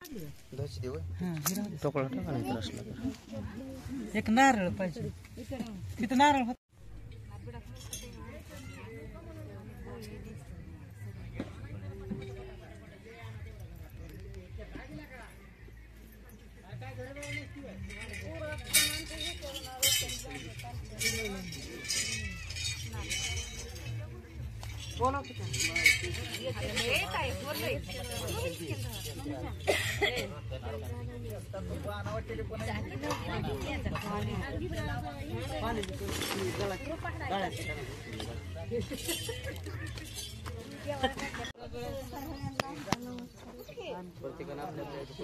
टोकळा टाका नाही तर असला तर एक नारळ पाहिजे तिथं नारळ होत बोला की प्रत्येकाने आपल्या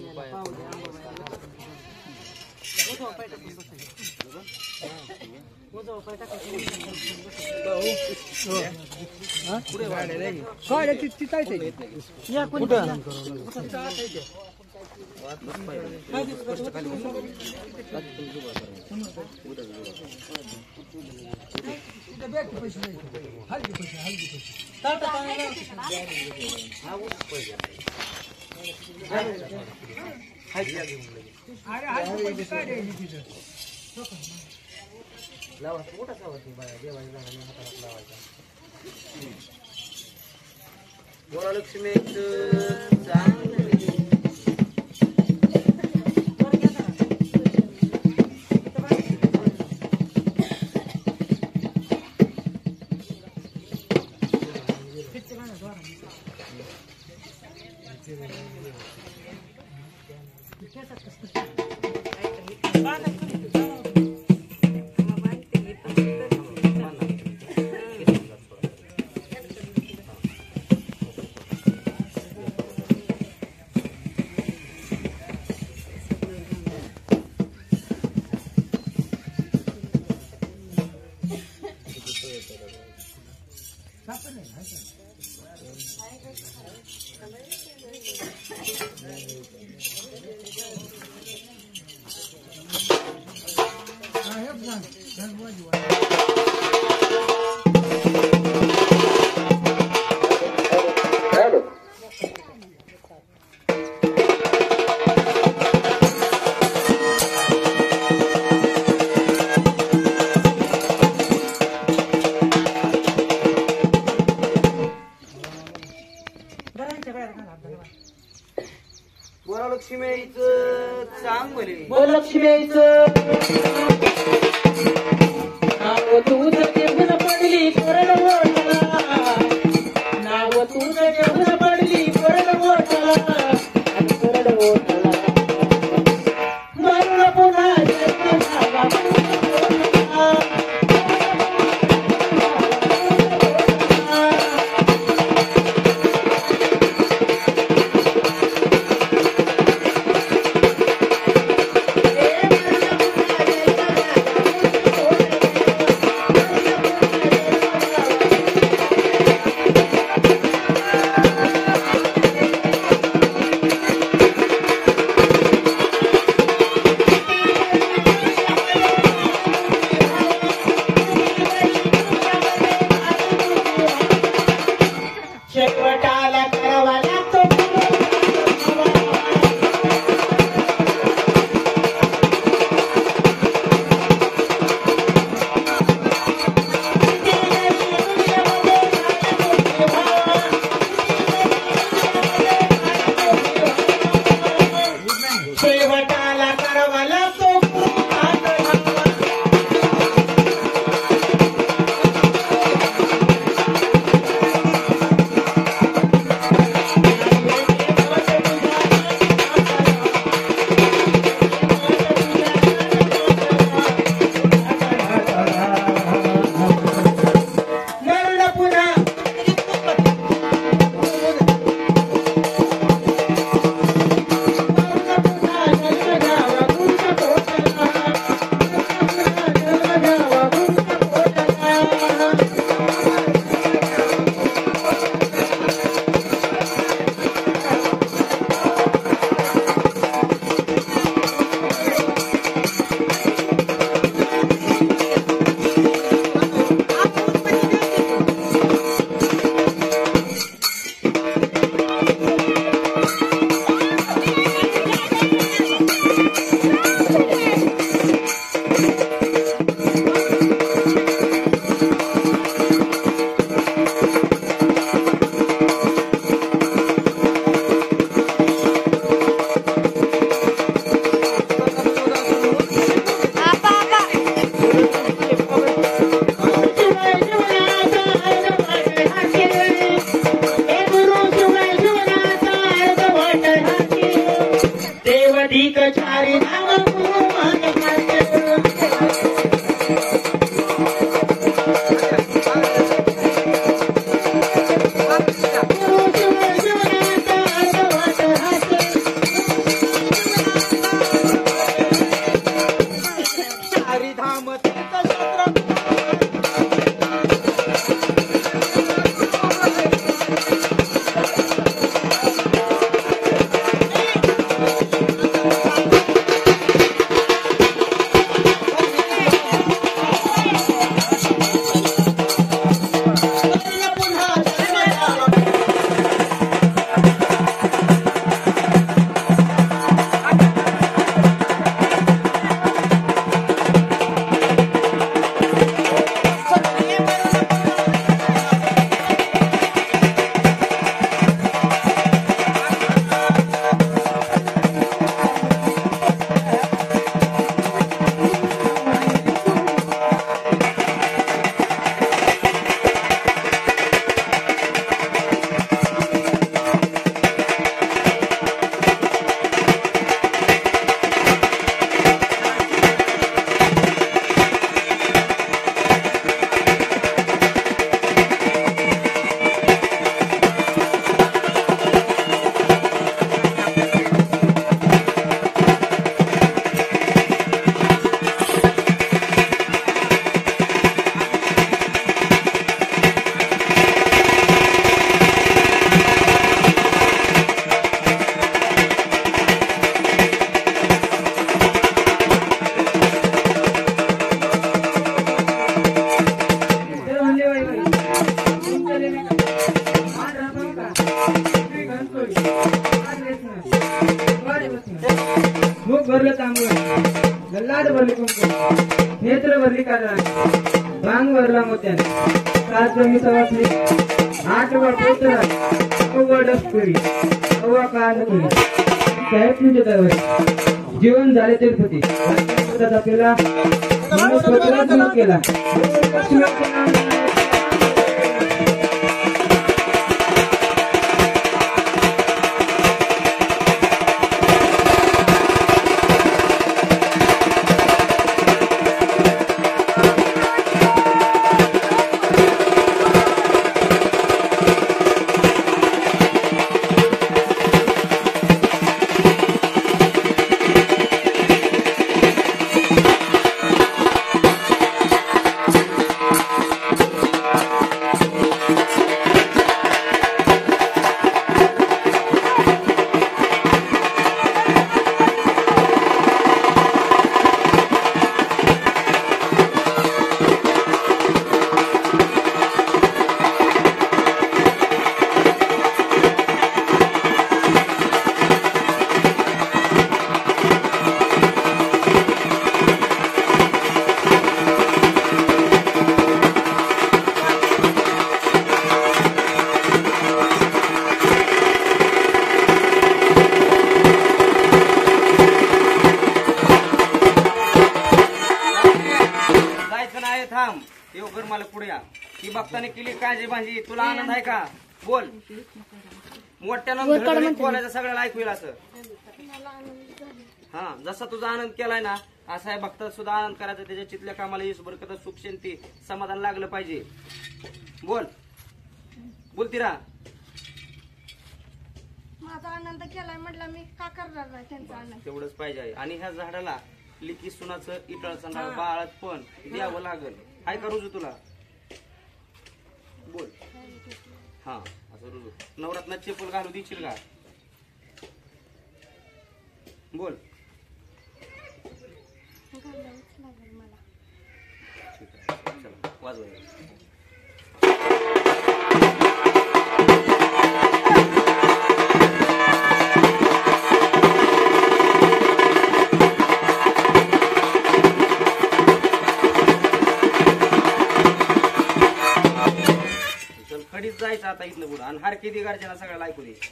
वरलक्ष्मी अधिक चारी धाम तू मन मुख भरलं तांबूळ गल्लाद भरली कुंकू नेत्र भरली काजळ भांग भरला मोत्याने सात जमी सवासली आठ वर पोतरा अव्वा डस्करी अव्वा कानपुरी साहेब तुझे दरवर जीवन झाले तिरुपती आपल्याला मनुष्यत्वाला सुरू केला थांब येऊ घर मला पुढे या ही भक्ताने केली काळजी भांजी तुला आनंद आहे का बोल मोठ्यानं बोलायचं सगळ्याला ऐकू येईल असं हा जसा तुझा आनंद केलाय ना असा आहे भक्त सुद्धा आनंद करायचा त्याच्या चितल्या कामाला यश बरकत सुख शांती समाधान लागलं पाहिजे बोल बोलती रा माझा आनंद केलाय म्हटलं मी का करणार नाही त्यांचा आनंद तेवढंच पाहिजे आणि ह्या झाडाला लिकी सुनाचं इटळचं बाळत पण द्यावं लागल काय का रुजू तुला बोल हा असं रुजू नवरात्रात चेपल घालू देशील का बोल घालावंच लागेल मला ठीक आहे चला वाजवा खडीच जायचं आता इथलं पुढं आणि हार किती गार्जना सगळ्याला ऐकू दे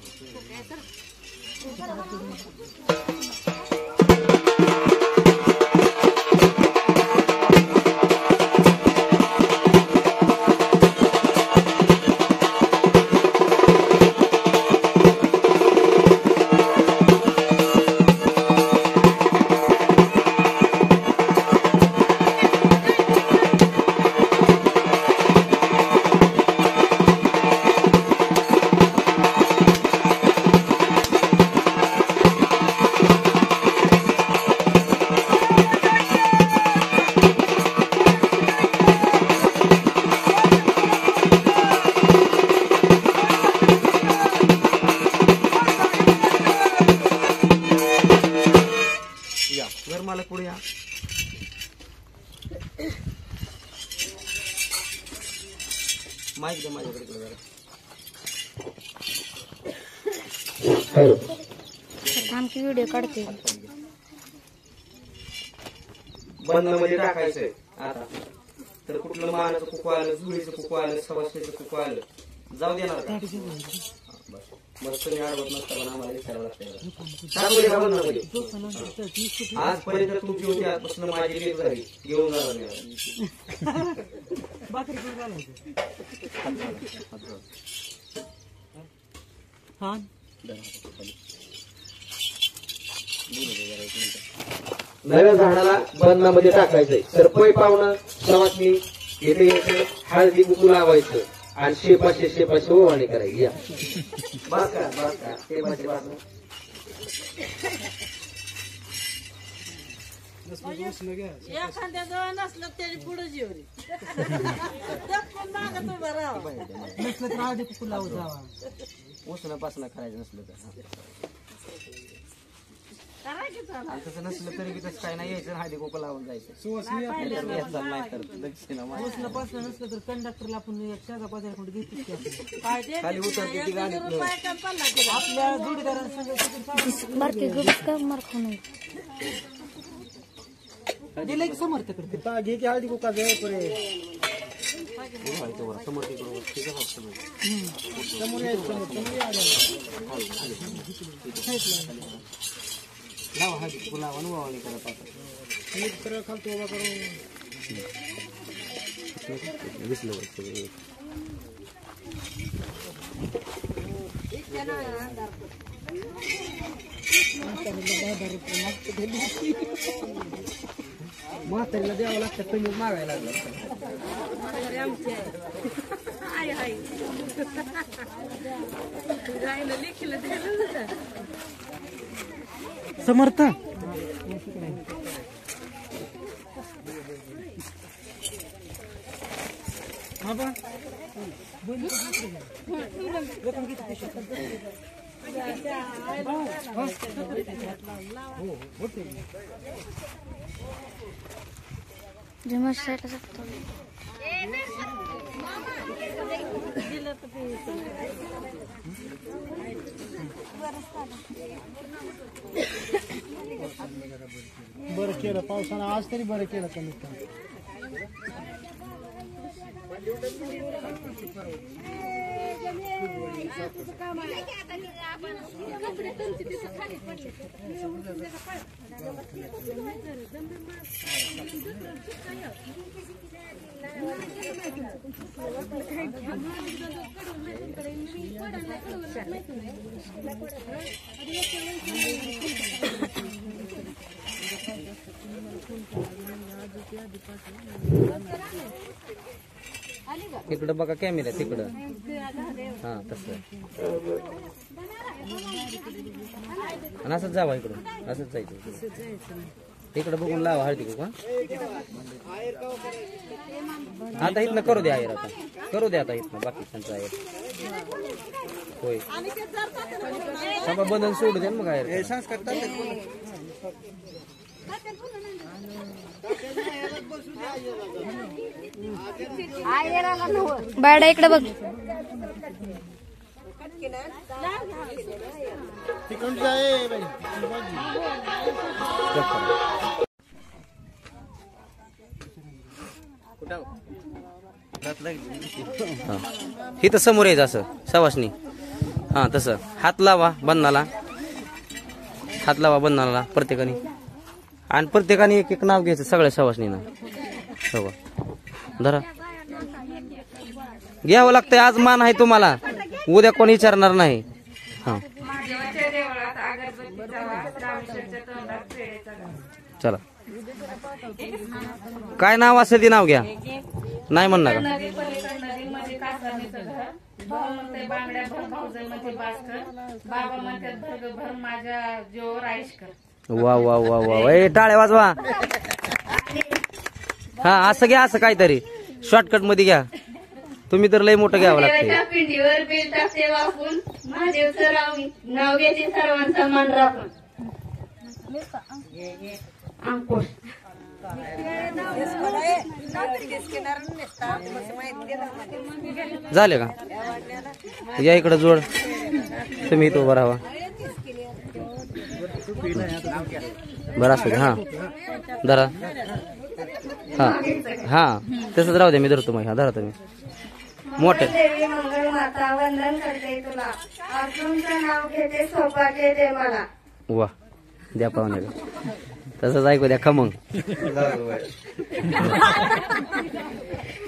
घर मला पुढे या. माईक दे माझ्याकडे जरा. आमची व्हिडिओ काढते. बंधमध्ये टाकायचंय आता. तर कुठलं मानाचं कुकू आलं, जुळीचं कुकू आलं, सवासणीचं कुकू आलं, जाऊ देणार का? मस्त तुम्ही अडवत नसता पण आम्हाला विचारावं लागतं. आजपर्यंत तुमची होती, आजपासून माझी लेट झाली, घेऊन जाणार नाही. नव्या झाडाला बंधामध्ये टाकायचंय. सरपई पाहुणं सवासणी इथे यायचं, हळदी कुकू लावायचं आणि शेपाशे ओवाळणी करायची. या बस का ते माझे बस. एखाद्या जवळ नसलं तरी पुढे जेवरी मागत उभा राहा. नसलं तर आधी कुकू लावू जावा. उसणं पासणं करायचं नसलं तर, आणि तसं नसलं तरी बी तसं काय नाही, यायचं हळदी कुकू लावून जायचं. नाही तर दक्षिणा नसलं पासलं नसलं तर कंडक्टरला आपण शेजा पाजाऱ्याकडे घेतली खाली उतरते ती गाडीत. आपल्या जोडीदारांसंग बारके ग्रुप का मार खाऊ दिलं की समर्थकडे घे की हळदी कुका घे लावा हळदी कुकू लावा आणि ओवाळणी करा पाहता. खालतो उभा करून म्हातारीला द्यावं लागतं, कमी मागायला लागलं. समर्थ जमायला शकतो. बरं केलं पावसानं आज तरी बरं केलं कमीत कमी. तिकडं बघा कॅमेरा तिकडं. हा तसं आणि असंच जावा इकडून, असंच जायचं इकडं बघून लावा हळदी कुकू. आता इथनं करू द्या आयर, आता करू द्या आता इथनं बाकीच्यांचं आयर. होय सभा बंधन सोडू द्या मग आयर. बायडा इकडे बघ. इथं समोर यायचं असं सवासनी. हा तसं हात लावा बंधनाला, हात लावा बंधनाला प्रत्येकाने, आणि प्रत्येकाने एक एक नाव घ्यायचं सगळ्या सवासनीनं. हो धरा, घ्यावं लागतंय. आज मान आहे तुम्हाला, उद्या कोणी विचारणार नाही. हा चला, काय नाव असेल ते नाव घ्या, नाही म्हणणार का? भाऊ म्हणते बांगड्या भर, भाऊजाई म्हणते बास्कर, बाबा म्हणतात भर भर माझ्या जीवावर आईश कर. वा वा वा वा, ए टाळ्या वाजवा. हा असं घ्या, असं काहीतरी शॉर्टकट मध्ये घ्या. तुम्ही तर लय मोठं घ्यावं लागतं. पिंडीवर बेल टाकते वाकून, महादेवचं नाव घेते सर्वांचा मान राखून. अंकुश झाले का? या इकडे जोड, तुम्ही इथं उभं राहा. बरं असं हा धरा. हा हा तसंच राहू द्या, मी धरतो मग. हा धरा तुम्ही. मोठे देवी मंगल माता वंदन करते तुला, अर्जुनचं नाव घेते सौभाग्य दे मला. वा द्या पाहुणे, तसंच ऐकू द्या खमंग.